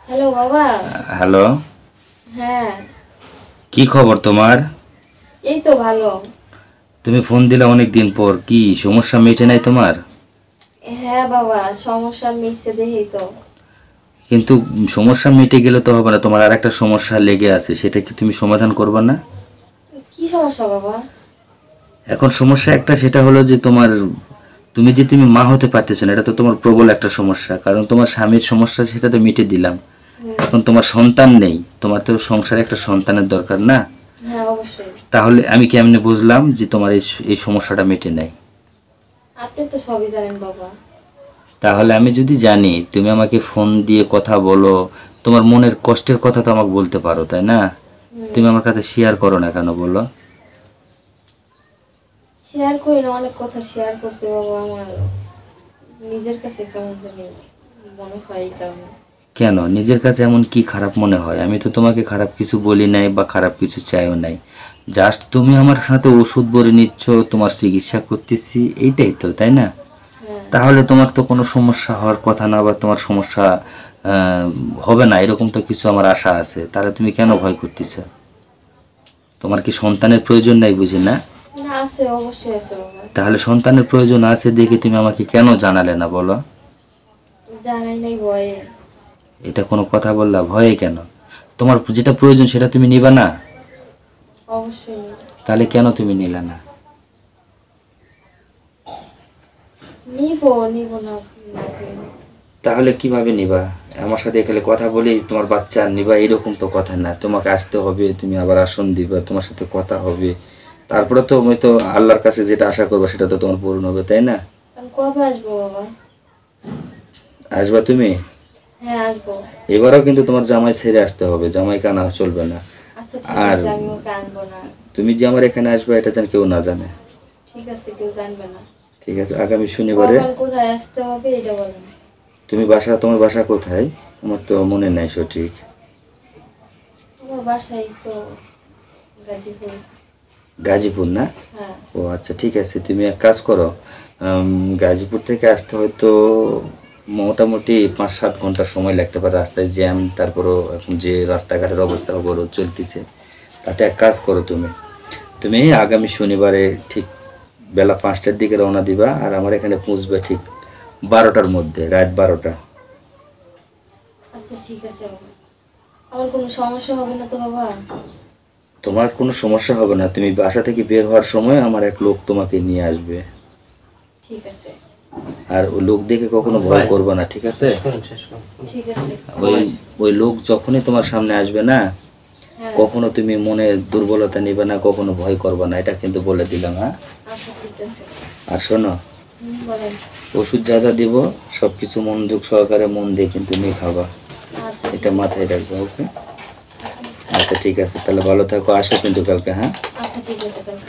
Hello বাবা। Hello. হ্যাঁ, কি খবর তোমার? এই তো ভালো। তুমি ফোন দিলে অনেক দিন পর, কি সমস্যা মিটে নাই তোমার? হ্যাঁ বাবা, সমস্যা মিটছে দেখেই তো। কিন্তু সমস্যা মিটে গেলে তো হবে না, তোমার আর একটা সমস্যা লেগে আছে, সেটা কি তুমি সমাধান করবে না? কি সমস্যা বাবা? এখন সমস্যা একটা, সেটা হলো যে তুমি মা হতে পারতেছো না, এটা তো তোমার প্রবল একটা সমস্যা। কারণ তোমার স্বামীর সমস্যা সেটা তো মিটে দিলাম। হুম। এখন তোমার সন্তান নেই, তোমার তো সংসারে একটা সন্তানের দরকার না? হ্যাঁ অবশ্যই। তাহলে আমি কেমনে বুঝলাম যে তোমার এই সমস্যাটা মিটে নাই? আপনি তো সবই জানেন বাবা। তাহলে আমি যদি জানি, তুমি আমাকে ফোন দিয়ে কথা বলো, তোমার মনের কষ্টের কথা তো আমাকে বলতে পারো, তাই না? হুম। তুমি আমার কাছে শেয়ার করো না কেন বলো? শেয়ার করি না, অনেক কথা শেয়ার করতে বাবা আমার নিজের কাছে কেমন জানি মনে হয় এই কারণে। কেন নিজের কাছে এমন কি খারাপ মনে হয়? আমি তো তোমাকে খারাপ কিছু বলি নাই বা খারাপ কিছু চাইও নাই। জাস্ট তুমি আমার সাথে ওষুধ ভরে নিচ্ছ, তোমার চিকিৎসা করতেছি, এইটাই তো, তাই না? হ্যাঁ। তাহলে তোমার তো কোনো সমস্যা হওয়ার কথা না, বা তোমার সমস্যা হবে না এরকম তো কিছু আমার আশা আছে। তাহলে তুমি কেন ভয় করতেছ? তোমার কি সন্তানের প্রয়োজন নাই বুঝি না? না, আছে, অবশ্যই আছে বাবা। তাহলে সন্তানের প্রয়োজন আছে দেখে তুমি আমাকে কেন জানালে না বলো? জানাই নাই ভয়ে। এটা কোনো কথা বললা? ভয়ে কেন? তোমার যেটা প্রয়োজন সেটা তুমি নিবা না? অবশ্যই নিব। তাহলে কেন তুমি নিলা না? নিব, নিব না, না করি না। তাহলে কিভাবে নিবা? আমার সাথে এখানে কথা বলি তোমার বাচ্চা নিবা এরকম তো কথা না। তোমাকে আসতে হবে, তুমি আবার আসন দিবা, তোমার সাথে কথা হবে, তারপরে তো আমি তো আল্লাহর কাছে যেটা আশা করবো সেটা তো তোমার পূরণ হবে, তাই না? আমি কবে আসবো বাবা? আসবা তুমি? হ্যাঁ আসবো। এবারও কিন্তু তোমার জামাই ছেড়ে আসতে হবে, জামাই কানা চলবে না। আচ্ছা ঠিক আর আছে, আমি ওকে আনবো না। তুমি যে আমার এখানে আসবে এটা যেন কেউ না জানে। ঠিক আছে, কেউ জানবে না। ঠিক আছে, আগামী শনিবারে। কখন কোথায় আসতে হবে এটা বলেন। তোমার বাসা কোথায়? আমার তো মনে নাই সঠিক। আমার বাসায় তো গাজীপুর। গাজীপুর না? হ্যাঁ। ও আচ্ছা, ঠিক আছে, তুমি এক কাজ করো। গাজীপুর থেকে আসতে হয়তো মোটামুটি 5-7 ঘন্টা সময় লাগতে পারে, রাস্তায় জ্যাম, তারপরও এখন যে রাস্তাঘাটের অবস্থা অবরোধ চলতেছে, তাতে এক কাজ করো, তুমি তুমি আগামী শনিবারে ঠিক বেলা 5টার দিকে রওনা দিবা, আর আমার এখানে পৌঁছবে ঠিক 12টার মধ্যে, রাত 12টা। আচ্ছা ঠিক আছে বাবা। আমার কোনো সমস্যা হবে না তো বাবা? তোমার কোনো সমস্যা হবে না, তুমি বাসা থেকে বের হওয়ার সময় আমার এক লোক তোমাকে নিয়ে আসবে। ঠিক আছে। আর ওই লোক দেখে কখনো ভয় করবে না, ঠিক আছে? ঠিক আছে। ওই ওই লোক যখনই তোমার সামনে আসবে না, হ্যাঁ। কখনো তুমি মনে দুর্বলতা নিবে না, কখনো ভয় করবে না, এটা কিন্তু বলে দিলাম, হ্যাঁ? আচ্ছা ঠিক আছে। আর শোনো, বলেন। ওষুধ যা যা দিব সব কিছু মনোযোগ সহকারে মন দিয়ে কিন্তু তুমি খাবা, আচ্ছা এটা ঠিক আছে। মাথায় রাখবে, ওকে? আচ্ছা ঠিক আছে, তাহলে ভালো থাকো, আসো কিন্তু কালকে, হ্যাঁ? আচ্ছা ঠিক আছে তাহলে।